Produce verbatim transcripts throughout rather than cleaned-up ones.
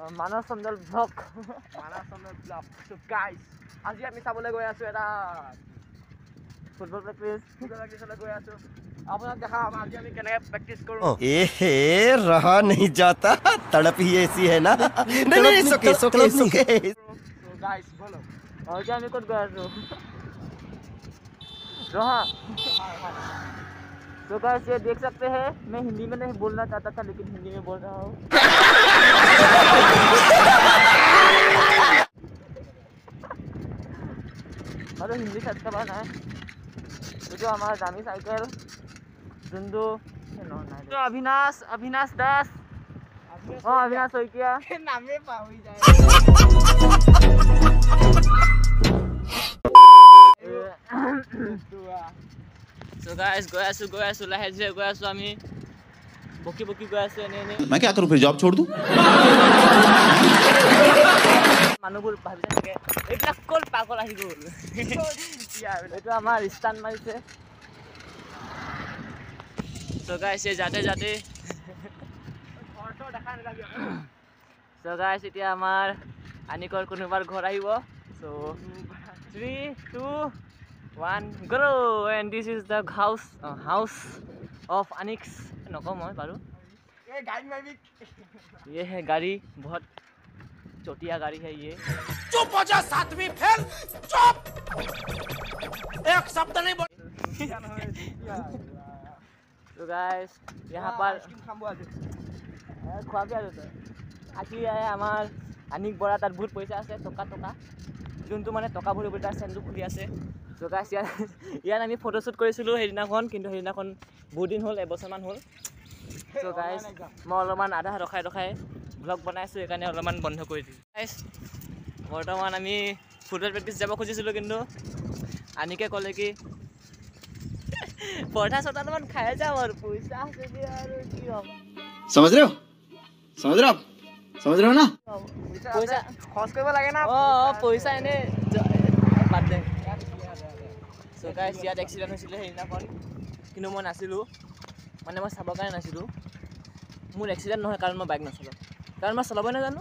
মানৱ চন্দল ব্লগ মানৱ চন্দল blog so guys আজি আমি চাবলৈ গৈ আছো এটা ফুটবল প্ৰেক্টিছ ফুটবল প্ৰেক্টিছলৈ গৈ আছো আপোনাক দেখাম আজি আমি কেনেকৈ প্ৰেক্টিছ কৰো ए हे रहा नहीं जाता तड़प ही ऐसी है ना नहीं नहीं सुके सुके सुके सो गाइस बोलो आज আমি ক'ত গৈ আছো रहा तो गाइस ये देख सकते हैं मैं हिंदी में नहीं बोलना चाहता था लेकिन हिंदी में बोल रहा हूँ अरे हिंदी से अच्छा बना है तो जो हमारा दामी साइकिल दुंदू तो अविनाश अविनाश दास हाँ अविनाश हो क्या नामे पावी जाए So guys, गए आसु गए आसु लाहे जे गए आसु आमी बकी बकी गए आसु एने एने मैं क्या करूं फिर जॉब छोड़ दूं मानुबुर भाबि থাকে এইটা কল পাগল আহি গল এটা আমার স্টান মারিছে So guys ये जाते जाते ফটো দেখান লাগি So guys এতিয়া আমাৰ আনিকৰ কোনোবাৰ ঘৰ আহিব So three two one go and this is the house uh, house of Anix no कम है बारू ये गाड़ी में भी ये है गाड़ी बहुत चोटिया गाड़ी है ये चुप हो जा सातवीं फेल चुप एक शब्द नहीं बोल तो गाइस यहाँ पर खुआ क्या होता है আজি আমাৰ আনিক বৰা তাত বহুত পইচা আছে টকা টকা যোনটো মানে টকা ভৰি ভৰি তাৰ চেন্দু খুলি আছে So guys ইয়াত ইয়াত আমি ফটো শ্বুট কৰিছিলো হেদিনাখন কিন্তু হেদিনাখন বহুত দিন হ'ল এবছৰমান হ'ল So guys মই অলপমান আধা ৰখাই ৰখাই ব্লগ বনাইছো এইকাৰণে অলপমান বন্ধ কৰি দিম guys বৰ্তমান আমি ফুটবল প্ৰেক্টিছ যাব খুজিছিলো কিন্তু আনিকে ক'লে কি পঢ়া সতালমান খাই যাও আৰু পইচা আছে দি আৰু কি হ'ব समझ रहे हो समझ रहे हो समझ रहे हो ना পইচা খৰচ কৰিব লাগে না অ পইচা এনে বাদ দে So guys ইয়াত এক্সিডেন্ট হৈছিল হেদিনাখন কিন্তু মই নাছিলো মানে মই চাবৰ কাৰণে নাছিলো মোৰ এক্সিডেন্ট নহয় কাৰণ মই বাইক নচলাও কাৰণ মই চলাবই নাজানো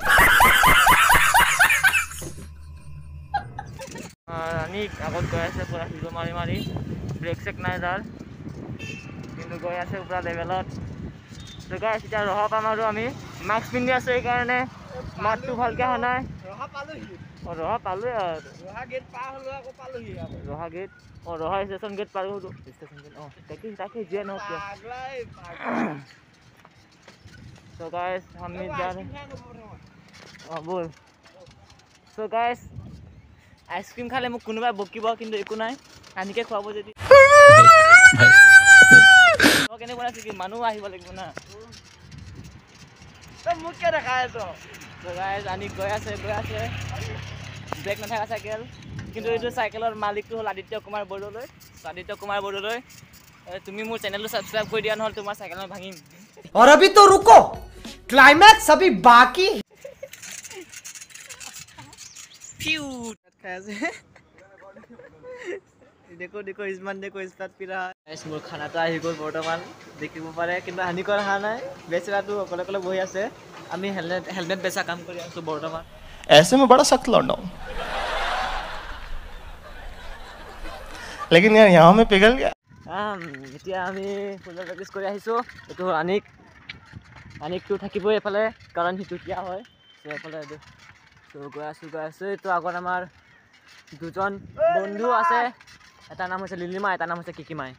আনিক আগত গৈ আছে পুৰা হিল মাৰি মাৰি ব্ৰেক চেক নাই তাৰ কিন্তু গৈ আছে পুৰা লেভেলত So guys এতিয়া ৰহা পাম আৰু আমি মাস্ক পিন্ধি আছো এইকাৰণে মাতটো ভালকৈ অহা নাই ৰহা পালোহি অ ৰহা পালোহি আৰু ৰহা গেট পাৰ হলো আকৌ পালোহি ৰহা গেট অ ৰহা ষ্টেচন গেট পাৰ হলো ষ্টেচন গেট অ তাকে তাকে যে ন কিয় So guys हम जा रहे অ বল So guys আইসক্রিম খালে মোক কোনোবা বকিব কিন্তু একো নাই আনিকে খুৱাব যদি তো কেনে বনাইছে কি মানুহ আহিব লাগিব না তো মোক কে দেখাই আছো So guys আনি গৈ আছে গৈ আছে ব্ৰেক নাথাকা সাইকেল কিন্তু এইটো সাইকেলৰ মালিকটো হল আদিত্য কুমাৰ বৰদলৈ আদিত্য কুমাৰ বৰদলৈ তুমি মোৰ চেনেলটো সাবস্ক্ৰাইব কৰি দিয়া নহল তোমাৰ সাইকেল মই ভাঙিম और अभी तो रुको क्लाइमैक्स अभी बाकी फिउ कैसे देखो देखो इसमान देखो इस बात पिरा गाइस मोर खाना तो आহি গল বৰ্তমান দেখিব পাৰে কিন্তু হানিকৰ হা নাই বেচৰাটো অকলে অকলে বহি আছে আমি হেলমেট হেলমেট বেচা কাম কৰি আছো বৰ্তমান ऐसे में बड़ा सख्त लौंडा हूं लेकिन यार यहाँ में पिघल गया আম এতিয়া আমি ফুটবল প্ৰেক্টিছ কৰি আহিছো এটো আনিক আনিকটো থাকিবই এফালে কাৰণ হিটো কিয়া হয় সো এফালে সো গৈ আছো গৈ আছো তো আগত আমাৰ দুজন বন্ধু আছে এটা নাম হৈছে লিলিমা এটা নাম হৈছে কিকিমাই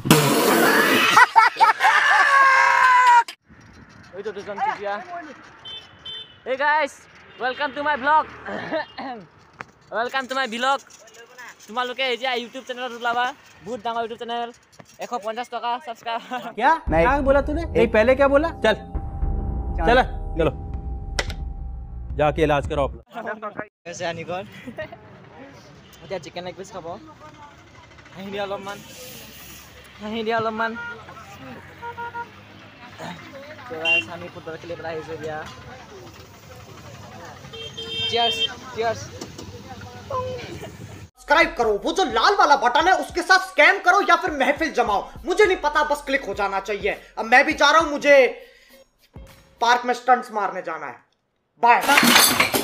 ওই তো দুজন কিকিয়া Hey guys welcome to my vlog welcome to my vlog তোমালোকে এই যে ইউটিউব চেনেলত ওলাবা বহুত ডাঙৰ ইউটিউব চেনেল एक सौ पचास टका सब्सक्राइब क्या क्या बोला तूने नहीं पहले क्या बोला चल चल चलो जाके इलाज कराओ अपना कैसे आनी कर এতিয়া চিকেন লেগ পিস খাব হাঁহি দিয়া অলপমান হাঁহি দিয়া অলপমান তো গাইস আমি ফুটবল খেলি পেলাই আহিছো দিয়া চিয়ার্স চিয়ার্স सब्सक्राइब करो वो जो लाल वाला बटन है उसके साथ स्कैम करो या फिर महफिल जमाओ मुझे नहीं पता बस क्लिक हो जाना चाहिए अब मैं भी जा रहा हूं मुझे पार्क में स्टंट्स मारने जाना है बाय